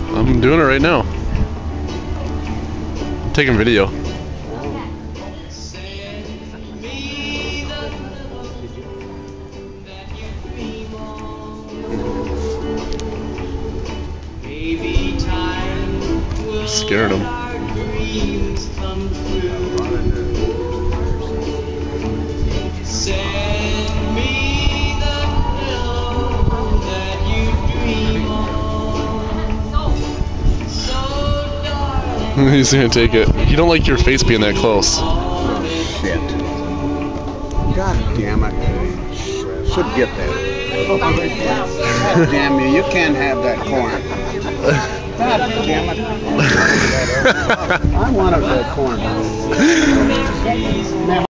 I'm doing it right now. I'm taking video. Scared him. He's gonna take it. You don't like your face being that close. Shit. God damn it. Should get that. God damn you can't have that corn. God damn it. I wanted that corn.